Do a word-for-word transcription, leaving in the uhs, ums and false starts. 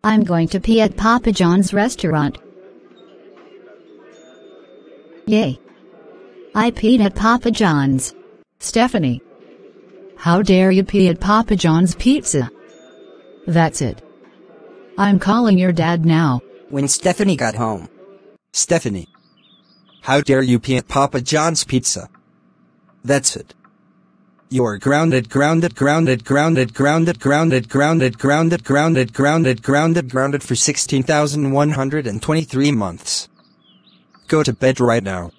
I'm going to pee at Papa John's restaurant. Yay. I peed at Papa John's. Stephanie. How dare you pee at Papa John's pizza? That's it. I'm calling your dad now. When Stephanie got home. Stephanie. How dare you pee at Papa John's pizza? That's it. You're grounded, grounded, grounded, grounded, grounded, grounded, grounded, grounded, grounded, grounded, grounded, grounded for sixteen thousand one hundred twenty-three months. Go to bed right now.